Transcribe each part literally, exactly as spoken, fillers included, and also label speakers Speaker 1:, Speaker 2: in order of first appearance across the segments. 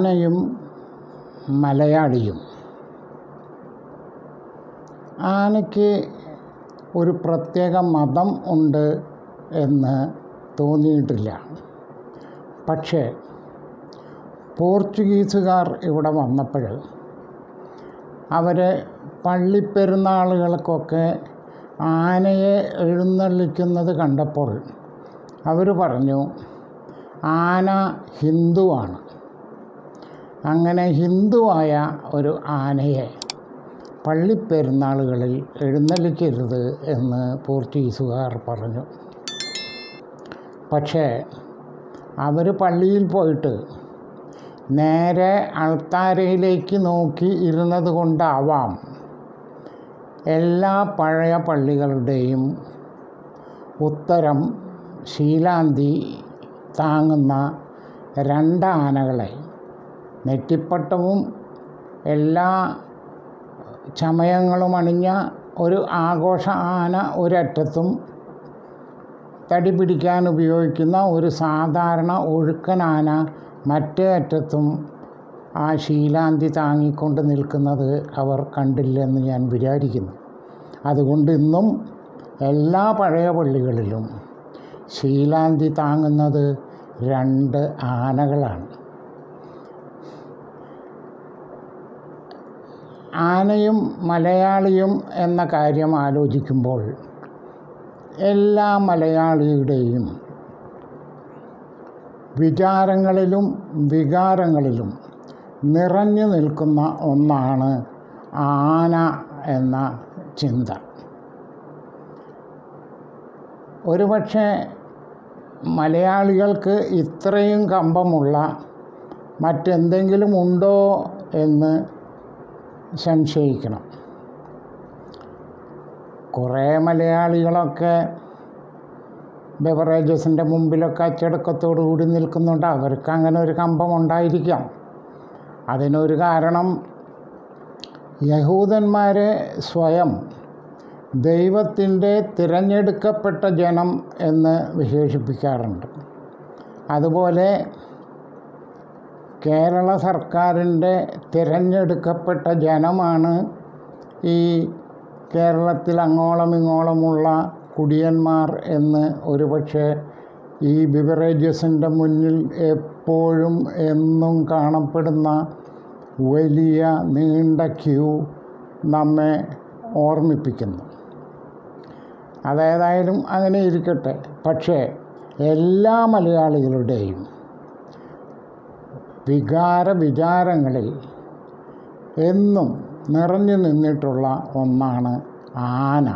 Speaker 1: ആനയും മലയാളിയും. ആനയ്ക്ക് ഒരു പ്രത്യേക മതം ഉണ്ട് എന്ന് തോന്നിയിട്ടില്ല. പക്ഷേ പോർച്ചുഗീസുകാർ ഇവിടെ വന്നപ്പോൾ അവർ പള്ളിപ്പെരുന്നാളുകൾക്കൊക്കെ ആനയെ എഴുന്നള്ളിക്കുന്നത് കണ്ടപ്പോൾ അവർ പറഞ്ഞു ആന ഹിന്ദുവാണ്. അങ്ങനെ ഹിന്ദുവായ ഒരു ആനയെ പള്ളിപ്പെരുന്നാളുകളിൽ എഴുന്നള്ളിക്കരുത് എന്ന് പോർച്ചുഗീസുകാർ പറഞ്ഞു. പക്ഷേ അവർ പള്ളിയിൽ പോയിട്ട് നേരെ അൾത്താരയിലേക്ക് നോക്കി ഇരുന്നത് കൊണ്ടാവാം എല്ലാ പഴയ പള്ളികളുടെയും ഉത്തരം ശീലാന്തി താങ്ങുന്ന രണ്ട് ആനകളെ, നെറ്റിപ്പട്ടവും എല്ലാ ചമയങ്ങളും അണിഞ്ഞ ഒരു ആഘോഷ ആന ഒരറ്റത്തും തടി പിടിക്കാൻ ഉപയോഗിക്കുന്ന ഒരു സാധാരണ ഒഴുക്കൻ ആന മറ്റേ അറ്റത്തും ആ ശീലാന്തി താങ്ങിക്കൊണ്ട് നിൽക്കുന്നത് അവർ കണ്ടില്ലെന്ന് ഞാൻ വിചാരിക്കുന്നു. അതുകൊണ്ട് ഇന്നും എല്ലാ പഴയ പള്ളികളിലും ശീലാന്തി താങ്ങുന്നത് രണ്ട് ആനകളാണ്. ആനയും മലയാളിയും എന്ന കാര്യം ആലോചിക്കുമ്പോൾ എല്ലാ മലയാളിയുടെയും വിചാരങ്ങളിലും വികാരങ്ങളിലും നിറഞ്ഞു നിൽക്കുന്ന ഒന്നാണ് ആന എന്ന ചിന്ത. ഒരുപക്ഷെ മലയാളികൾക്ക് ഇത്രയും കമ്പമുള്ള മറ്റെന്തെങ്കിലും ഉണ്ടോ എന്ന് സംശയിക്കണം. കുറേ മലയാളികളൊക്കെ ബെവറേജസിൻ്റെ മുമ്പിലൊക്കെ അച്ചടക്കത്തോടു കൂടി നിൽക്കുന്നുണ്ട്. അവർക്ക് അങ്ങനെ ഒരു കമ്പമുണ്ടായിരിക്കാം. അതിനൊരു കാരണം യഹൂദന്മാരെ സ്വയം ദൈവത്തിൻ്റെ തിരഞ്ഞെടുക്കപ്പെട്ട ജനം എന്ന് വിശേഷിപ്പിക്കാറുണ്ട്. അതുപോലെ കേരള സർക്കാരിൻ്റെ തിരഞ്ഞെടുക്കപ്പെട്ട ജനമാണ് ഈ കേരളത്തിൽ അങ്ങോളം ഇങ്ങോളമുള്ള കുടിയന്മാർ എന്ന് ഒരുപക്ഷെ ഈ ബിവറേജസിൻ്റെ മുന്നിൽ എപ്പോഴും എന്നും കാണപ്പെടുന്ന വലിയ നീണ്ട ക്യൂ നമ്മെ ഓർമ്മിപ്പിക്കുന്നു. അതേതായാലും അങ്ങനെ ഇരിക്കട്ടെ. പക്ഷേ എല്ലാ മലയാളികളുടെയും വികാര വിചാരങ്ങളിൽ എന്നും നിറഞ്ഞു നിന്നിട്ടുള്ള ഒന്നാണ് ആന.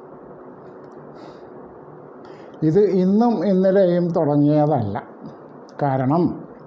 Speaker 1: ഇത് ഇന്നും ഇന്നലെയും തുടങ്ങിയതല്ല. കാരണം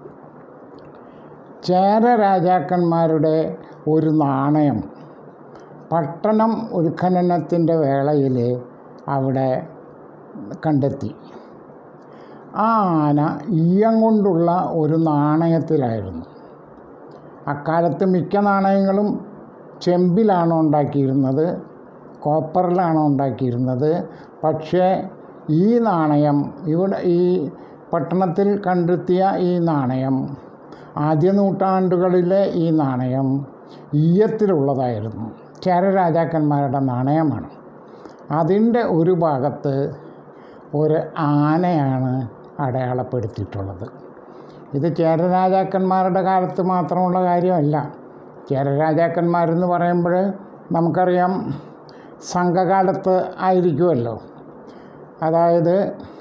Speaker 1: ചേര രാജാക്കന്മാരുടെ ഒരു നാണയം പട്ടണം ഉത്ഖനനത്തിൻ്റെ വേളയിൽ അവിടെ കണ്ടെത്തി. ആ ആന ഈയം കൊണ്ടുള്ള ഒരു നാണയത്തിലായിരുന്നു. അക്കാലത്ത് മിക്ക നാണയങ്ങളും ചെമ്പിലാണ് ഉണ്ടാക്കിയിരുന്നത്, കോപ്പറിലാണ് ഉണ്ടാക്കിയിരുന്നത്. പക്ഷേ ഈ നാണയം ഇവിടെ ഈ പട്ടണത്തിൽ കണ്ടെത്തിയ ഈ നാണയം, ആദ്യ നൂറ്റാണ്ടുകളിലെ ഈ നാണയം ഈയത്തിലുള്ളതായിരുന്നു. ചേര രാജാക്കന്മാരുടെ നാണയമാണ്. അതിൻ്റെ ഒരു ഭാഗത്ത് ഒരു ആനയാണ് അടയാളപ്പെടുത്തിയിട്ടുള്ളത്. ഇത് ചേര രാജാക്കന്മാരുടെ കാലത്ത് മാത്രമുള്ള കാര്യമല്ല. ചേര രാജാക്കന്മാരെന്ന് പറയുമ്പോൾ നമുക്കറിയാം സംഘകാലത്ത് ആയിരിക്കുമല്ലോ. അതായത്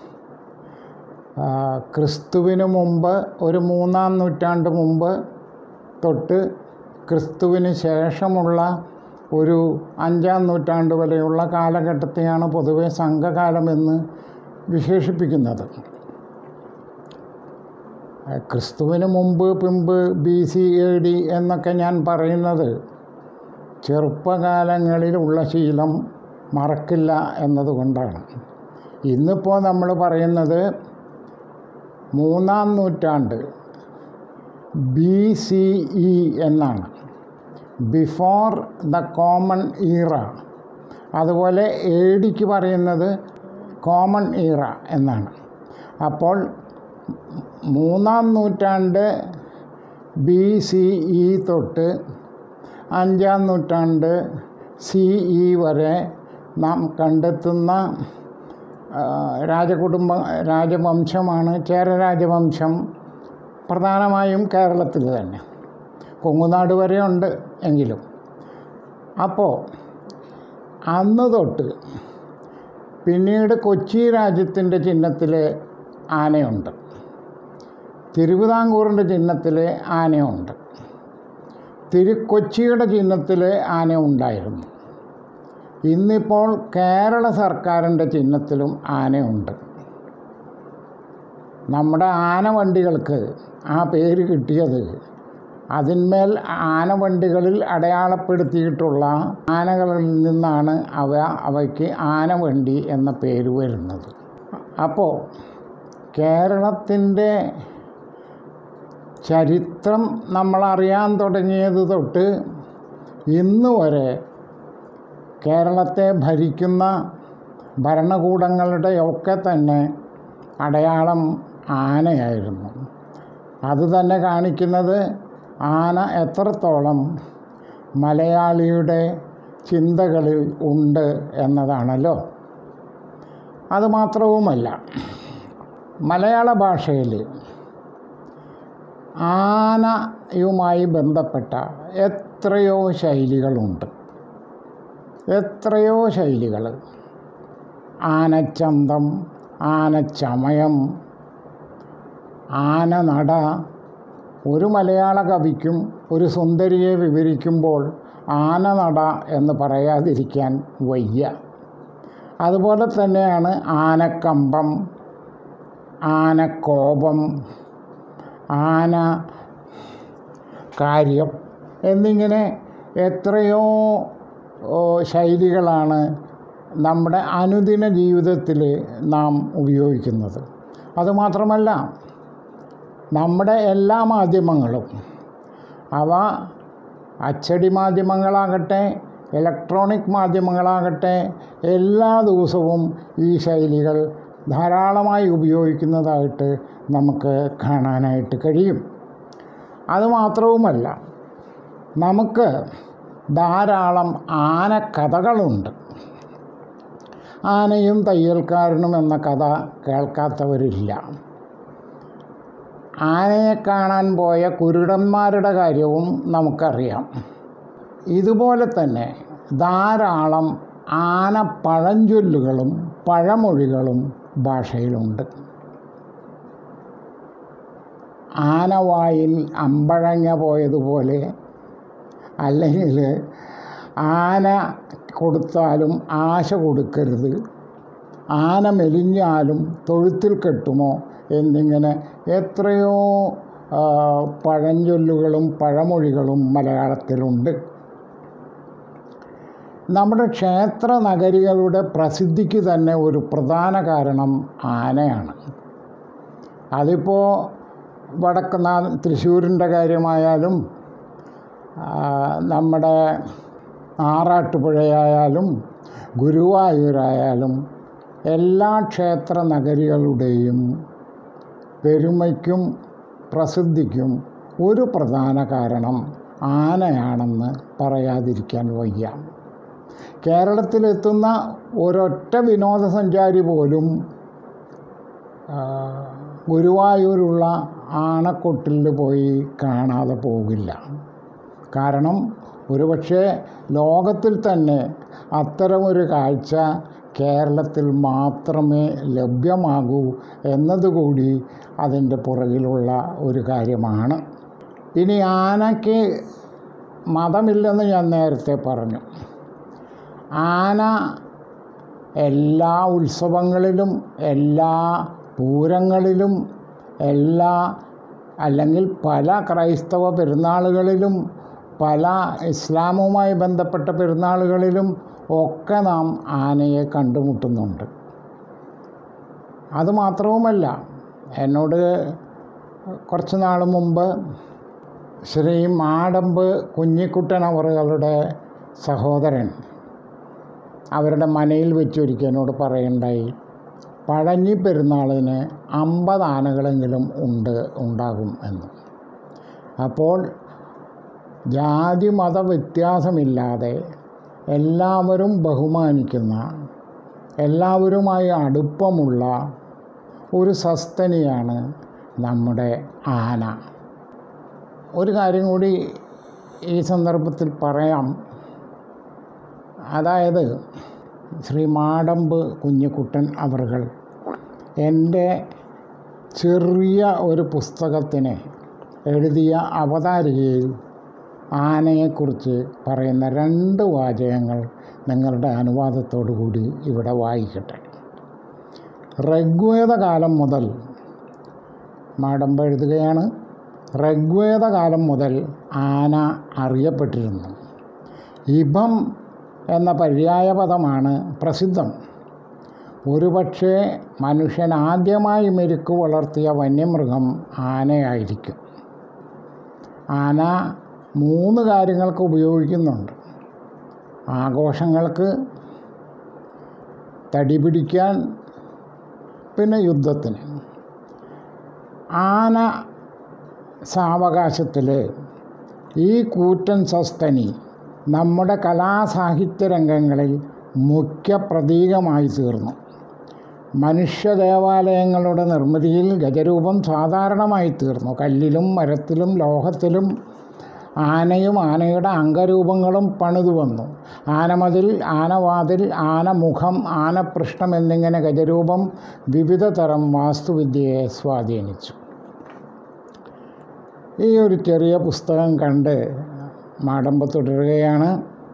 Speaker 1: ക്രിസ്തുവിന് മുമ്പ് ഒരു മൂന്നാം നൂറ്റാണ്ട് മുമ്പ് തൊട്ട് ക്രിസ്തുവിന് ശേഷമുള്ള ഒരു അഞ്ചാം നൂറ്റാണ്ട് വരെയുള്ള കാലഘട്ടത്തെയാണ് പൊതുവെ സംഘകാലമെന്ന് വിശേഷിപ്പിക്കുന്നത്. ക്രിസ്തുവിന് മുമ്പ് പിമ്പ് ബി സി എ ഡി എന്നൊക്കെ ഞാൻ പറയുന്നത് ചെറുപ്പകാലങ്ങളിലുള്ള ശീലം മറക്കില്ല എന്നതുകൊണ്ടാണ്. ഇന്നിപ്പോൾ നമ്മൾ പറയുന്നത് മൂന്നാം നൂറ്റാണ്ട് ബി സി ഇ എന്നാണ്, ബിഫോർ ദ കോമൺ ഈറ. അതുപോലെ എ ഡിക്ക് പറയുന്നത് കോമൺ ഈറ എന്നാണ്. അപ്പോൾ മൂന്നാം നൂറ്റാണ്ട് ബി സി ഇ തൊട്ട് അഞ്ചാം നൂറ്റാണ്ട് സി ഇ വരെ നാം കണ്ടെത്തുന്ന രാജകുടുംബ രാജവംശമാണ് ചേര രാജവംശം. പ്രധാനമായും കേരളത്തിൽ തന്നെ, കൊങ്ങുനാട് വരെ ഉണ്ട് എങ്കിലും. അപ്പോൾ അന്ന് തൊട്ട് പിന്നീട് കൊച്ചി രാജ്യത്തിൻ്റെ ചിഹ്നത്തിൽ ആനയുണ്ട്, തിരുവിതാംകൂറിൻ്റെ ചിഹ്നത്തിൽ ആനയുണ്ട്, തിരുക്കൊച്ചിയുടെ ചിഹ്നത്തിൽ ആന ഉണ്ടായിരുന്നു. ഇന്നിപ്പോൾ കേരള സർക്കാരിൻ്റെ ചിഹ്നത്തിലും ആനയുണ്ട്. നമ്മുടെ ആനവണ്ടികൾക്ക് ആ പേര് കിട്ടിയത് അതിന്മേൽ ആനവണ്ടികളിൽ അടയാളപ്പെടുത്തിയിട്ടുള്ള ആനകളിൽ നിന്നാണ് അവ അവയ്ക്ക് ആനവണ്ടി എന്ന പേര് വരുന്നത്. അപ്പോൾ കേരളത്തിൻ്റെ ചരിത്രം നമ്മളറിയാൻ തുടങ്ങിയത് തൊട്ട് ഇന്ന് വരെ കേരളത്തെ ഭരിക്കുന്ന ഭരണകൂടങ്ങളുടെയൊക്കെ തന്നെ അടയാളം ആനയായിരുന്നു. അത് തന്നെ കാണിക്കുന്നത് ആന എത്രത്തോളം മലയാളിയുടെ ചിന്തകളിൽ ഉണ്ട് എന്നതാണല്ലോ. അതുമാത്രവുമല്ല, മലയാള ഭാഷയിൽ ആനയുമായി ബന്ധപ്പെട്ട എത്രയോ ശൈലികളുണ്ട്, എത്രയോ ശൈലികൾ. ആനച്ചന്തം, ആനച്ചമയം, ആനനട. ഒരു മലയാള കവിക്കും ഒരു സുന്ദരിയെ വിവരിക്കുമ്പോൾ ആനനട എന്ന് പറയാതിരിക്കാൻ വയ്യ. അതുപോലെ തന്നെയാണ് ആനക്കമ്പം, ആനക്കോപം, ആന കാര്യം എന്നിങ്ങനെ എത്രയോ ശൈലികളാണ് നമ്മുടെ അനുദിന ജീവിതത്തിൽ നാം ഉപയോഗിക്കുന്നത്. അതുമാത്രമല്ല, നമ്മുടെ എല്ലാ മാധ്യമങ്ങളും, അവ അച്ചടി മാധ്യമങ്ങളാകട്ടെ ഇലക്ട്രോണിക് മാധ്യമങ്ങളാകട്ടെ, എല്ലാ ദിവസവും ഈ ശൈലികൾ ധാരാളമായി ഉപയോഗിക്കുന്നതായിട്ട് നമുക്ക് കാണാനായിട്ട് കഴിയും. അതുമാത്രവുമല്ല, നമുക്ക് ധാരാളം ആനക്കഥകളുണ്ട്. ആനയും തയ്യൽക്കാരനും എന്ന കഥ കേൾക്കാത്തവരില്ല. ആനയെ കാണാൻ പോയ കുരുടന്മാരുടെ കാര്യവും നമുക്കറിയാം. ഇതുപോലെ തന്നെ ധാരാളം ആന പഴഞ്ചൊല്ലുകളും പഴമൊഴികളും ഭാഷയിലുണ്ട്. ആനവായിൽ അമ്പഴങ്ങ പോയതുപോലെ, അല്ലെങ്കിൽ ആന കൊടുത്താലും ആശ കൊടുക്കരുത്, ആന മെലിഞ്ഞാലും തൊഴുത്തിൽ കെട്ടുമോ എന്നിങ്ങനെ എത്രയോ പഴഞ്ചൊല്ലുകളും പഴമൊഴികളും മലയാളത്തിലുണ്ട്. നമ്മുടെ ക്ഷേത്ര നഗരികളുടെ പ്രസിദ്ധിക്ക് തന്നെ ഒരു പ്രധാന കാരണം ആനയാണ്. അതിപ്പോൾ വടക്ക് തൃശ്ശൂരിൻ്റെ കാര്യമായാലും നമ്മുടെ ആറാട്ടുപുഴയായാലും ഗുരുവായൂരായാലും എല്ലാ ക്ഷേത്ര നഗരികളുടെയും പെരുമയ്ക്കും പ്രസിദ്ധിക്കും ഒരു പ്രധാന കാരണം ആനയാണെന്ന് പറയാതിരിക്കാൻ വയ്യ. കേരളത്തിലെത്തുന്ന ഒരൊറ്റ വിനോദസഞ്ചാരി പോലും ഗുരുവായൂരുള്ള ആനക്കൊട്ടിൽ പോയി കാണാതെ പോകില്ല. കാരണം ഒരുപക്ഷെ ലോകത്തിൽ തന്നെ അത്തരമൊരു കാഴ്ച കേരളത്തിൽ മാത്രമേ ലഭ്യമാകൂ എന്നതുകൂടി അതിൻ്റെ പുറകിലുള്ള ഒരു കാര്യമാണ്. ഇനി ആനയ്ക്ക് മതമില്ലെന്ന് ഞാൻ നേരത്തെ പറഞ്ഞു. ആന എല്ലാ ഉത്സവങ്ങളിലും എല്ലാ പൂരങ്ങളിലും എല്ലാ അല്ലെങ്കിൽ പല ക്രൈസ്തവ പെരുന്നാളുകളിലും പല ഇസ്ലാമുമായി ബന്ധപ്പെട്ട പെരുന്നാളുകളിലും ഒക്കെ നാം ആനയെ കണ്ടുമുട്ടുന്നുണ്ട്. അതുമാത്രവുമല്ല, എന്നോട് കുറച്ച് നാൾ മുമ്പ് ശ്രീ മാടമ്പ് കുഞ്ഞിക്കുട്ടൻ അവറുകളുടെ സഹോദരൻ അവരുടെ മനയിൽ വെച്ചൊരിക്കൽ എന്നോട് പറയുണ്ടായി, പഴഞ്ഞി പെരുന്നാളിന് അമ്പത് ആനകളെങ്കിലും ഉണ്ട് ഉണ്ടാകും എന്ന്. അപ്പോൾ ജാതി മത വ്യത്യാസമില്ലാതെ എല്ലാവരും ബഹുമാനിക്കുന്ന, എല്ലാവരുമായി അടുപ്പമുള്ള ഒരു സസ്തനിയാണ് നമ്മുടെ ആന. ഒരു കാര്യം കൂടി ഈ സന്ദർഭത്തിൽ പറയാം. അതായത് ശ്രീ മാടമ്പ് കുഞ്ഞിക്കുട്ടൻ അവർകൾ എൻ്റെ ചെറിയ ഒരു പുസ്തകത്തിന് എഴുതിയ അവതാരികയിൽ ആനയെക്കുറിച്ച് പറയുന്ന രണ്ട് വാചകങ്ങൾ നിങ്ങളുടെ അനുവാദത്തോടു കൂടി ഇവിടെ വായിക്കട്ടെ. ഋഗ്വേദകാലം മുതൽ, മാടമ്പ് എഴുതുകയാണ്, ഋഗ്വേദകാലം മുതൽ ആന അറിയപ്പെട്ടിരുന്നു. ഇഭം എന്ന പര്യായപദമാണ് പ്രസിദ്ധം. ഒരുപക്ഷെ മനുഷ്യൻ ആദ്യമായി മെരുക്ക് വളർത്തിയ വന്യമൃഗം ആനയായിരിക്കും. ആന മൂന്ന് കാര്യങ്ങൾക്ക് ഉപയോഗിക്കുന്നുണ്ട്. ആഘോഷങ്ങൾക്ക്, തടി പിടിക്കാൻ, പിന്നെ യുദ്ധത്തിന്. ആന സാവകാശത്തിൽ ഈ കൂറ്റൻ സസ്തനി നമ്മുടെ കലാസാഹിത്യ രംഗങ്ങളിൽ മുഖ്യ പ്രതീകമായി തീർന്നു. മനുഷ്യ ദേവാലയങ്ങളുടെ നിർമ്മിതിയിൽ ഗജരൂപം സാധാരണമായി തീർന്നു. കല്ലിലും മരത്തിലും ലോഹത്തിലും ആനയും ആനയുടെ അംഗരൂപങ്ങളും പണിതു വന്നു. ആനമതിൽ, ആനവാതിൽ, ആനമുഖം, ആനപൃഷ്ഠം എന്നിങ്ങനെ ഗജരൂപം വിവിധ തരം വാസ്തുവിദ്യയെ സ്വാധീനിച്ചു. ഈ ഒരു ചെറിയ പുസ്തകം കണ്ട് മാടമ്പ് തുടരുകയാണ്.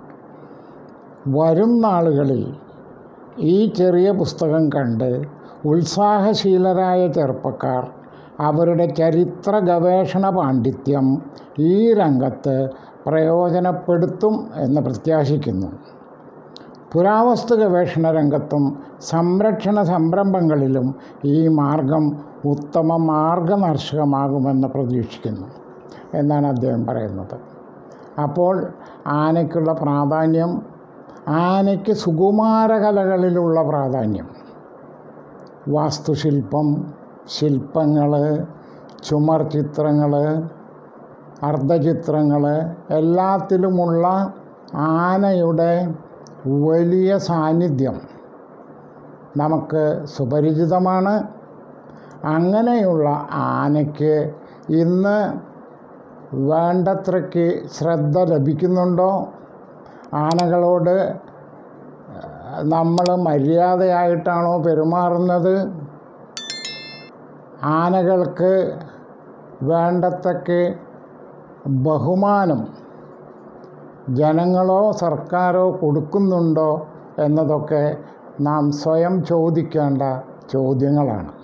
Speaker 1: വരും നാളുകളിൽ ഈ ചെറിയ പുസ്തകം കണ്ട് ഉത്സാഹശീലരായ ചെറുപ്പക്കാർ അവരുടെ ചരിത്ര ഗവേഷണ പാണ്ഡിത്യം ഈ രംഗത്ത് പ്രയോജനപ്പെടുത്തും എന്ന് പ്രത്യാശിക്കുന്നു. പുരാവസ്തു ഗവേഷണ രംഗത്തും സംരക്ഷണ സംരംഭങ്ങളിലും ഈ മാർഗം ഉത്തമ മാർഗദർശകമാകുമെന്ന് പ്രതീക്ഷിക്കുന്നു എന്നാണ് അദ്ദേഹം പറയുന്നത്. അപ്പോൾ ആനയ്ക്കുള്ള പ്രാധാന്യം, ആനയ്ക്ക് സുകുമാരകലകളിലുള്ള പ്രാധാന്യം, വാസ്തുശില്പം, ശില്പങ്ങൾ, ചുമർ ചിത്രങ്ങൾ, അർദ്ധചിത്രങ്ങൾ, എല്ലാത്തിലുമുള്ള ആനയുടെ വലിയ സാന്നിധ്യം നമുക്ക് സുപരിചിതമാണ്. അങ്ങനെയുള്ള ആനയ്ക്ക് ഇന്ന് വേണ്ടത്രയ്ക്ക് ശ്രദ്ധ ലഭിക്കുന്നുണ്ടോ? ആനകളോട് നമ്മൾ മര്യാദയായിട്ടാണോ പെരുമാറുന്നത്? ആനകൾക്ക് വേണ്ടത്രയ്ക്ക് ബഹുമാനം ജനങ്ങളോ സർക്കാരോ കൊടുക്കുന്നുണ്ടോ എന്നതൊക്കെ നാം സ്വയം ചോദിക്കേണ്ട ചോദ്യങ്ങളാണ്.